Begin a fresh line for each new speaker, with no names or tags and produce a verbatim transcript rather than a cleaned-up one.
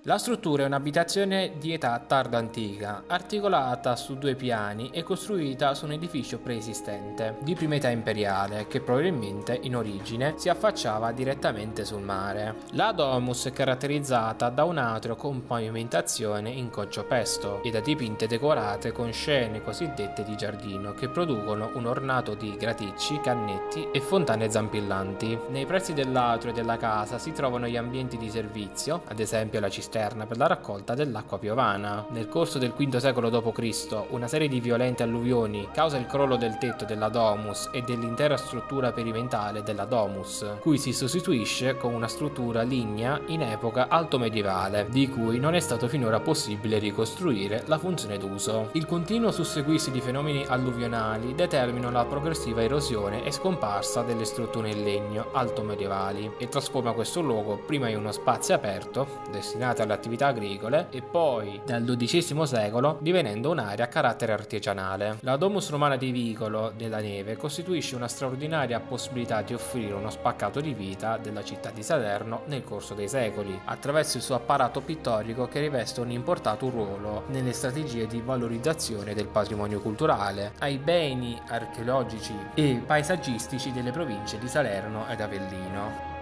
La struttura è un'abitazione di età tarda antica, articolata su due piani e costruita su un edificio preesistente, di prima età imperiale, che probabilmente in origine si affacciava direttamente sul mare. La domus è caratterizzata da un atrio con pavimentazione in conciopesto e da dipinte decorate con scene cosiddette di giardino che producono un ornato di graticci, cannetti e fontane zampillanti. Nei pressi dell'atrio e della casa si trovano gli ambienti di servizio, ad esempio la cisterna per la raccolta dell'acqua piovana. Nel corso del quinto secolo dopo Cristo una serie di violente alluvioni causa il crollo del tetto della domus e dell'intera struttura perimetrale della domus, cui si sostituisce con una struttura lignea in epoca altomedievale, di cui non è stato finora possibile ricostruire la funzione d'uso. Il continuo susseguirsi di fenomeni alluvionali determinano la progressiva erosione e scomparsa delle strutture in legno altomedievali e trasforma questo luogo prima in uno spazio aperto destinato alle attività agricole e poi dal dodicesimo secolo divenendo un'area a carattere artigianale. La domus romana di Vicolo della Neve costituisce una straordinaria possibilità di offrire uno spaccato di vita della città di Salerno nel corso dei secoli, attraverso il suo apparato pittorico che riveste un importante ruolo nelle strategie di valorizzazione del patrimonio culturale, ai beni archeologici e paesaggistici delle province di Salerno ed Avellino.